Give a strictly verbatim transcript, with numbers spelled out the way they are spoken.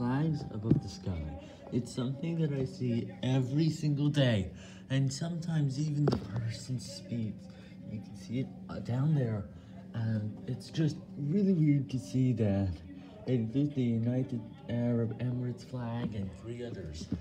flags above the sky. It's something that I see every single day, and sometimes even the person speeds. You can see it uh, down there, and it's just really weird to see that. It includes the United Arab Emirates flag and three others.